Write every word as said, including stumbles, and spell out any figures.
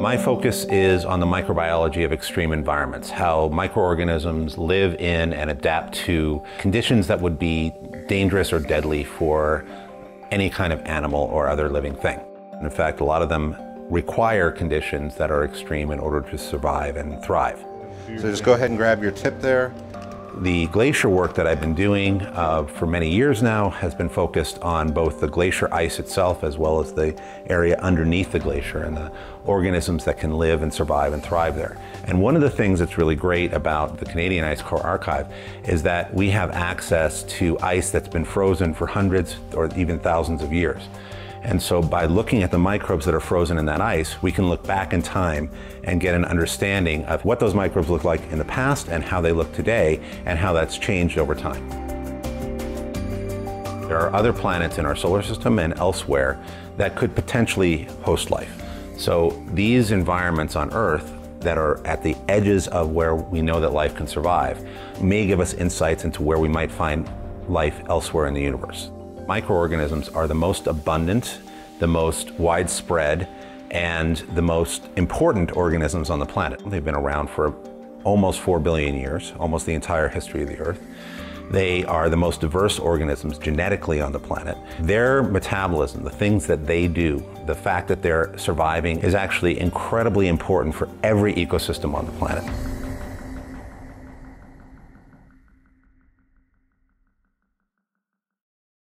My focus is on the microbiology of extreme environments, how microorganisms live in and adapt to conditions that would be dangerous or deadly for any kind of animal or other living thing. In fact, a lot of them require conditions that are extreme in order to survive and thrive. So just go ahead and grab your tip there. The glacier work that I've been doing uh, for many years now has been focused on both the glacier ice itself as well as the area underneath the glacier and the organisms that can live and survive and thrive there. And one of the things that's really great about the Canadian Ice Core Archive is that we have access to ice that's been frozen for hundreds or even thousands of years. And so by looking at the microbes that are frozen in that ice, we can look back in time and get an understanding of what those microbes look like in the past and how they look today and how that's changed over time. There are other planets in our solar system and elsewhere that could potentially host life. So these environments on Earth that are at the edges of where we know that life can survive may give us insights into where we might find life elsewhere in the universe. Microorganisms are the most abundant, the most widespread, and the most important organisms on the planet. They've been around for almost four billion years, almost the entire history of the Earth. They are the most diverse organisms genetically on the planet. Their metabolism, the things that they do, the fact that they're surviving is actually incredibly important for every ecosystem on the planet.